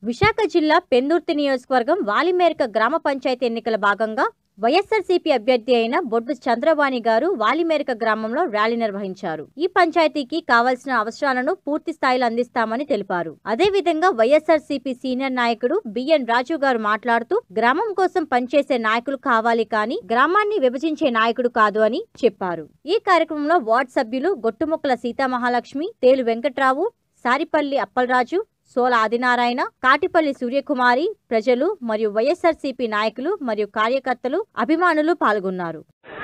విశాఖ జిల్లా పెందుర్తి నియోజకవర్గం వాలిమేరక గ్రామ పంచాయతీ ఎన్నికల భాగంగా వైఎస్ఆర్సీపీ అభ్యర్థి అయిన బొడ్డు చంద్రవాణి గారు వాలిమేరక గ్రామంలో ర్యాలీ నిర్వహించారు. ఈ పంచాయతీకి కావాల్సిన అవసరాలను పూర్తి స్థాయిలో అందిస్తామని తెలిపారు. అదేవిధంగా వైఎస్ఆర్సీపీ సీనియర్ నాయకుడు బిఎన్ రాజు గారు మాట్లాడుతూ గ్రామం కోసం పనిచేసే నాయకులు కావాలి కానీ గ్రామాన్ని విభజించే నాయకుడు కాదు అని చెప్పారు. ఈ కార్యక్రమంలో వార్డు సభ్యులు గొట్టుముక్కల సీతామహాలక్ష్మి, తేలు వెంకట్రావు, సారిపల్లి అప్పలరాజు, సోల ఆదినారాయణ, కాటిపల్లి సూర్యకుమారి, ప్రజలు మరియు వైఎస్ఆర్సీపీ నాయకులు మరియు కార్యకర్తలు, అభిమానులు పాల్గొన్నారు.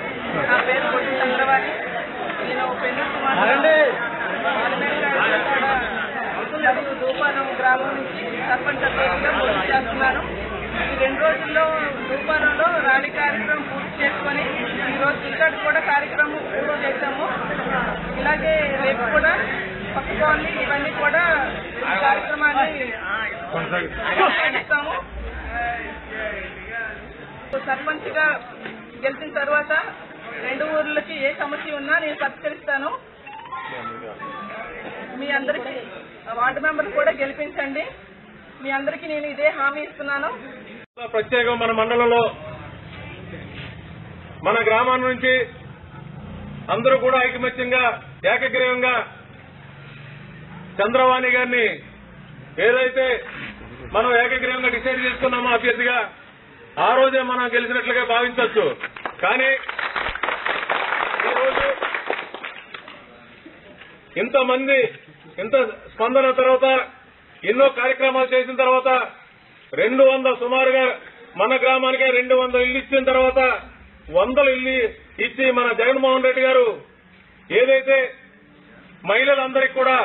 ఈ 2 రోజుల్లో రూపాలలో ర్యాలీ కార్యక్రమం పూర్తి చేసుకొని ఈరోజు ఇక్కడ కూడా కార్యక్రమం పూర్తి చేశాము. ఇలాగే రేపు కూడా పట్టుకోవాలి, ఇవన్నీ కూడా కార్యక్రమాన్ని కొనసాగిస్తాము. సర్పంచ్ గా గెలిచిన తర్వాత 2 ఊర్లకి ఏ సమస్య ఉన్నా నేను పరిష్కరిస్తాను. మీ అందరికీ వార్డు మెంబర్ కూడా గెలిపించండి. మీ అందరికీ నేను ఇదే హామీ ఇస్తున్నాను. ప్రత్యేకం మన మండలంలో మన గ్రామం నుంచి అందరూ కూడా ఐకమత్యంగా ఏకగ్రీవంగా చంద్రవాణి గారిని ఏదైతే మనం ఏకగ్రీవంగా డిసైడ్ చేసుకున్నామో అభ్యర్థిగా ఆ రోజే మనం గెలిచినట్లుగా భావించవచ్చు. కానీ ఈరోజు ఇంతమంది ఇంత స్పందన తర్వాత ఎన్నో కార్యక్రమాలు చేసిన తర్వాత 200 సుమారుగా మన గ్రామానికి 200 ఇల్లు ఇచ్చిన తర్వాత 100 ఇల్లు ఇచ్చి మన జగన్మోహన్ రెడ్డి గారు ఏదైతే మహిళలందరికీ కూడా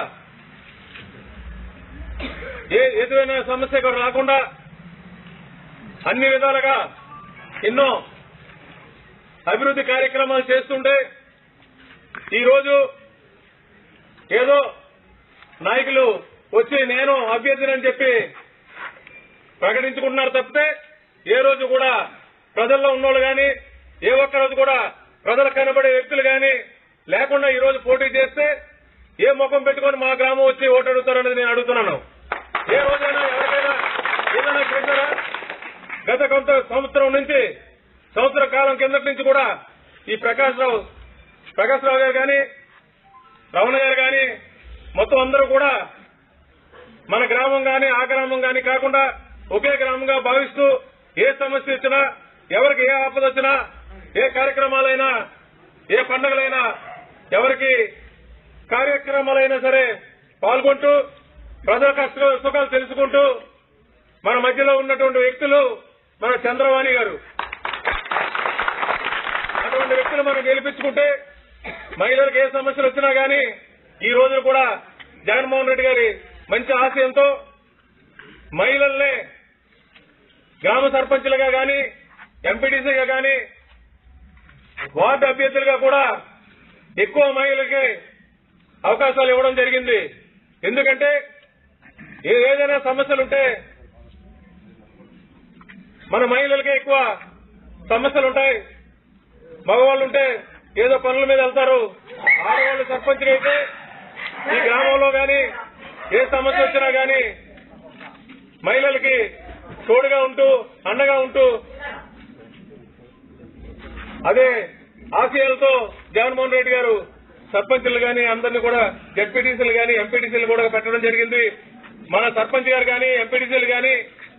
ఏదైనా సమస్య కూడా రాకుండా అన్ని విధాలుగా ఎన్నో అభివృద్ధి కార్యక్రమాలు చేస్తుంటే ఈరోజు ఏదో నాయకులు వచ్చి నేను అభ్యర్థినని చెప్పి ప్రకటించుకుంటున్నారు తప్పితే ఏ రోజు కూడా ప్రజల్లో ఉన్నోళ్ళు గాని ఏ ఒక్క రోజు కూడా ప్రజలకు కనబడే వ్యక్తులు గాని లేకుండా ఈ రోజు పోటీ చేస్తే ఏ ముఖం పెట్టుకుని మా గ్రామం వచ్చి ఓటు అడుగుతారనేది నేను అడుగుతున్నాను. ఏ రోజైనా ఎవరికైనా ఏదైనా చేశారా? గత కొంత సంవత్సర కాలం కిందటి నుంచి కూడా ఈ ప్రకాష్ రావు గారు గాని రమణ గారు గాని మొత్తం అందరూ కూడా మన గ్రామం గాని ఆ గ్రామం గాని కాకుండా ఒకే గ్రామంగా భావిస్తూ ఏ సమస్య వచ్చినా ఎవరికి ఏ ఆపద వచ్చినా ఏ కార్యక్రమాలైనా ఏ పండుగలైనా ఎవరికి కార్యక్రమాలైనా సరే పాల్గొంటూ ప్రజల కష్ట సుఖాలు తెలుసుకుంటూ మన మధ్యలో ఉన్నటువంటి వ్యక్తులు మన చంద్రవాణి గారు. అటువంటి వ్యక్తులు మనం గెలిపించుకుంటే మహిళలకు ఏ సమస్యలు వచ్చినా గానీ ఈ రోజు కూడా జగన్మోహన్ రెడ్డి గారి మంచి ఆశయంతో మహిళల్నే గ్రామ సర్పంచులుగా గాని ఎంపీటీసీగా గాని వార్డు అభ్యర్థులుగా కూడా ఎక్కువ మహిళలకి అవకాశాలు ఇవ్వడం జరిగింది. ఎందుకంటే ఏదైనా సమస్యలుంటే మన మహిళలకే ఎక్కువ సమస్యలుంటాయి. మగవాళ్ళుంటే ఏదో పనుల మీద వెళ్తారు. ఆడవాళ్ళు సర్పంచ్గా అయితే ఈ గ్రామంలో గాని ఏ సమస్య వచ్చినా గాని మహిళలకి తోడుగా ఉంటూ అండగా ఉంటూ అదే ఆశయాలతో జగన్మోహన్ రెడ్డి గారు సర్పంచులు గాని అందరినీ కూడా జడ్పీటీసీలు గాని ఎంపీటీసీలు కూడా పెట్టడం జరిగింది. మన సర్పంచ్ గారు గాని ఎంపీటీసీలు గాని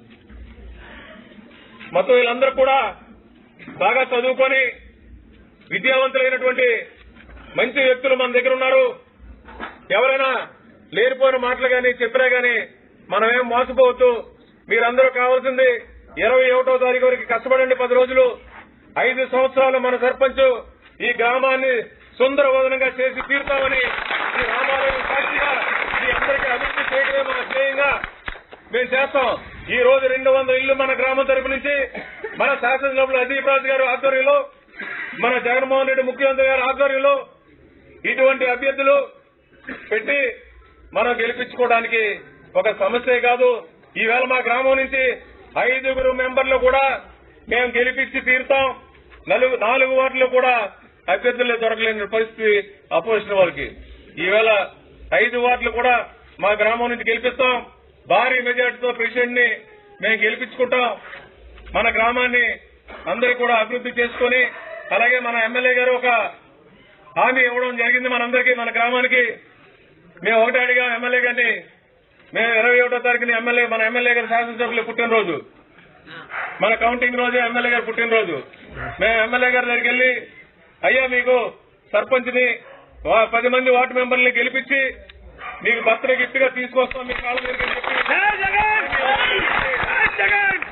మొత్తం వీళ్ళందరూ కూడా బాగా చదువుకొని విద్యావంతులైనటువంటి మంచి వ్యక్తులు మన దగ్గర ఉన్నారు. ఎవరైనా లేనిపోయిన మాటలు గాని చెప్పినా గాని మనమేం మోసపోవద్దు. మీరందరూ కావాల్సింది 21వ తారీఖు వరకు కష్టపడండి. 10 రోజులు 5 సంవత్సరాలు మన సర్పంచ్ ఈ గ్రామాన్ని సుందరవదనంగా చేసి తీరుతామని ఈ రామాలయం సాక్షిగా మీ అందరికీ అభివృద్ధి చేయడమే మన ధ్యేయంగా మేము చేస్తాం. ఈ రోజు 200 ఇళ్లు మన గ్రామం తరపు నుంచి మన శాసనసభ్యులు అదీప్ రాజు గారు ఆధ్వర్యంలో మన జగన్మోహన్ రెడ్డి ముఖ్యమంత్రి గారి ఆధ్వర్యంలో ఇటువంటి అభ్యర్థులు పెట్టి మనం గెలిపించుకోవడానికి ఒక సమస్యే కాదు. ఈవేళ మా గ్రామం నుంచి 5 మెంబర్లు కూడా మేము గెలిపించి తీరుతాం. 4 వార్డులు కూడా అభ్యర్థులే దొరకలేని పరిస్థితి అపోజిషన్ వాళ్ళకి. ఈవేళ 5 వార్డులు కూడా మా గ్రామం నుంచి గెలిపిస్తాం. భారీ మెజార్టీతో ప్రెసిడెంట్ ని మేము గెలిపించుకుంటాం. మన గ్రామాన్ని అందరూ కూడా అభివృద్ధి చేసుకుని, అలాగే మన ఎమ్మెల్యే గారు ఒక హామీ ఇవ్వడం జరిగింది మనందరికీ, మన గ్రామానికి. మేము ఒకటే అడిగాం ఎమ్మెల్యే గారిని, మేము 21వ తారీఖుని మన ఎమ్మెల్యే గారి శాసనసభ్యులు పుట్టినరోజు, మన కౌంటింగ్ రోజు ఎమ్మెల్యే గారు పుట్టినరోజు. మేము ఎమ్మెల్యే గారి దగ్గరికి వెళ్లి, అయ్యా మీకు సర్పంచ్ని 10 మంది వార్డు మెంబర్ని గెలిపించి మీకు బర్త్డే గిఫ్ట్ గా తీసుకొస్తాం మీ కాళ్ళ దగ్గర చెప్పి